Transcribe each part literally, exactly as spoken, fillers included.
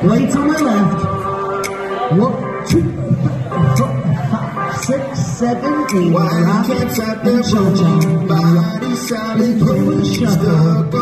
Weights on my left. One, two, four, five, six, seven, eight. Rock and cha-cha. Body solid, pull shuffle.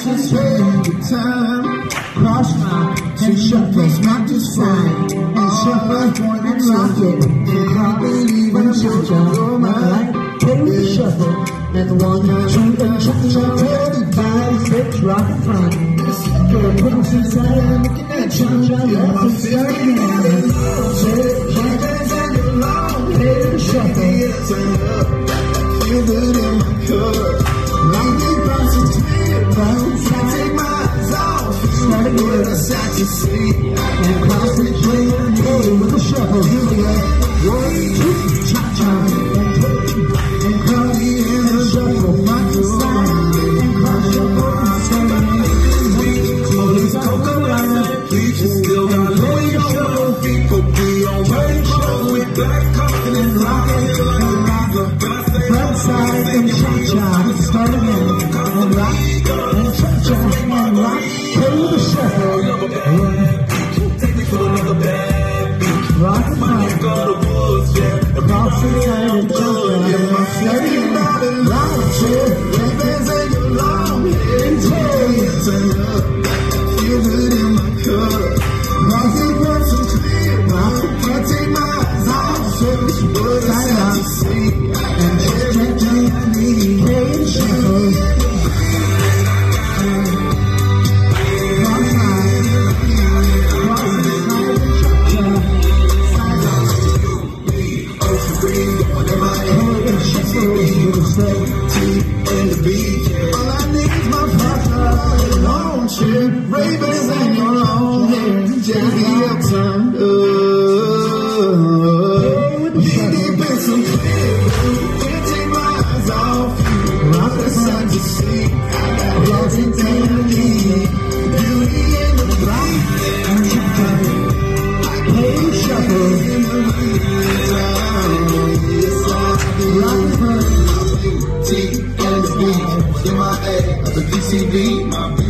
Cross rock and shuffle, not to side. And shuffle and rock it. And cross and cha-cha. Right, take the shuffle. And one, two, and cha-cha. Five, six, rock in front. Put them inside, looking at cha-cha. Left and start again. Hands on your long head and shuffle. Feel good in my cup. Like it runs to clear, bounce. I take my eyes off. Start again, a sight to see. And cross and play and play with a shuffle. Here we go. One, two, cha-cha. And play. And cross and shuffle. Front to side. And cross shuffle. And start again. Police Coco Runner. We just still got low show. People be on running show with black coffin and rockin' like a rocker. Front side and cha-cha. Start again. And rock. And cha-cha. And rock. Play with the shuffle. Take me to another bad beat. Rock the mic. Go to woods, yeah. Cross the side and cha-cha. Steady about it. Rock the chair. Red and your long hair. And turn up. Feel good in my cup. Cross it once and clear. I take my eyes off. So this wood is out to see. And everything I need. Play and shuffle. Ravens and your long hair, Jackie up turned up. Deep in some clear blue, can't take my eyes off you. Rock the sun to see, I got everything I need. Beauty in the black, and you got it. Play shuffle in the meantime. Yes, I do. Rock the front, T and the beat. In my A, the P C B, my